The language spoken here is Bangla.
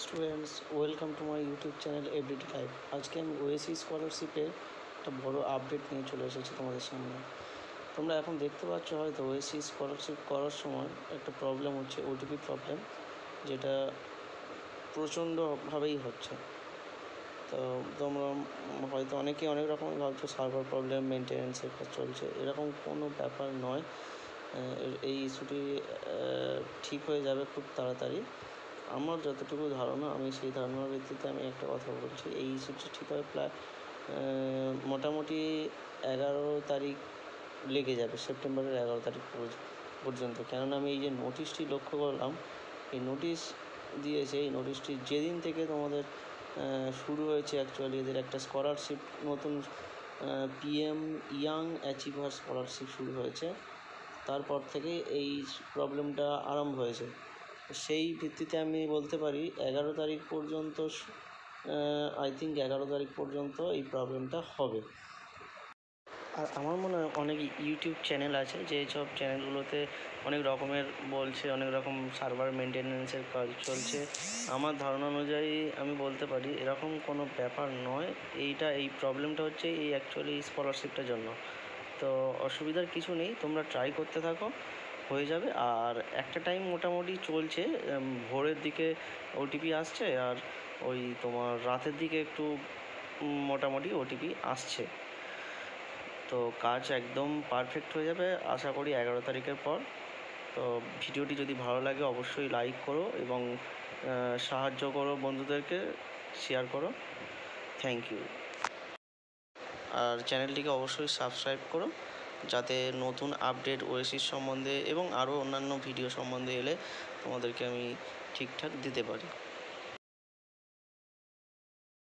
Students, welcome to my YouTube channel everyday life. আজকে আমি ওএসিস স্কলারশিপের একটা বড় আপডেট নিয়ে চলে এসেছি তোমাদের সামনে। তোমরা এখন দেখতে পাচ্ছ হয়তো ওএসিস স্কলারশিপ করার সময় একটা প্রবলেম হচ্ছে, ওটিপি প্রবলেম, যেটা প্রচণ্ডভাবেই হচ্ছে। তো তোমরা হয়তো অনেকেই অনেক রকমের ভাবছো সার্ভার প্রবলেম, মেনটেন্যান্সের কাজ চলছে। এরকম কোনো ব্যাপার নয়। এই ইস্যুটি ঠিক হয়ে যাবে খুব তাড়াতাড়ি। আমার যতটুকু ধারণা, আমি সেই ধারণার ভিত্তিতে আমি একটা কথা বলছি। এই ইস্যুটি ঠিক হবে প্রায় মোটামুটি 11 তারিখ লেগে যাবে, সেপ্টেম্বরের 11 তারিখ পর্যন্ত। কেননা আমি এই যে নোটিশটি লক্ষ্য করলাম, এই নোটিশ দিয়েছে, এই নোটিশটি যেদিন থেকে তোমাদের শুরু হয়েছে, অ্যাকচুয়ালি এদের একটা স্কলারশিপ, নতুন পিএম ইয়াং অ্যাচিভার স্কলারশিপ শুরু হয়েছে, তারপর থেকে এই প্রবলেমটা আরম্ভ হয়েছে। সেই ভিত্তিতে আমি বলতে পারি 11 তারিখ পর্যন্ত, আই থিঙ্ক 11 তারিখ পর্যন্ত এই প্রবলেমটা হবে। আর আমার মনে হয় অনেক ইউটিউব চ্যানেল আছে, যেসব চ্যানেলগুলোতে অনেক রকমের বলছে, অনেক রকম সার্ভার মেনটেন্যান্সের কাজ চলছে। আমার ধারণা অনুযায়ী আমি বলতে পারি এরকম কোনো ব্যাপার নয়। এই প্রবলেমটা হচ্ছে এই অ্যাকচুয়ালি স্কলারশিপটার জন্য। তো অসুবিধার কিছু নেই, তোমরা ট্রাই করতে থাকো, হয়ে যাবে। আর একটা টাইম মোটামুটি চলছে, ভোরের দিকে ওটিপি আসছে, আর ওই তোমার রাতের দিকে একটু মোটামুটি ওটিপি আসছে। তো কাজ একদম পারফেক্ট হয়ে যাবে আশা করি 11 তারিখের পর। তো ভিডিওটি যদি ভালো লাগে অবশ্যই লাইক করো এবং সাহায্য করো, বন্ধুদেরকে শেয়ার করো। Thank you. আর চ্যানেলটিকে অবশ্যই সাবস্ক্রাইব করো, যাতে নতুন আপডেট ওয়েসিস সম্বন্ধে এবং আরও অন্যান্য ভিডিও সম্বন্ধে এলে তোমাদেরকে আমি ঠিকঠাক দিতে পারি।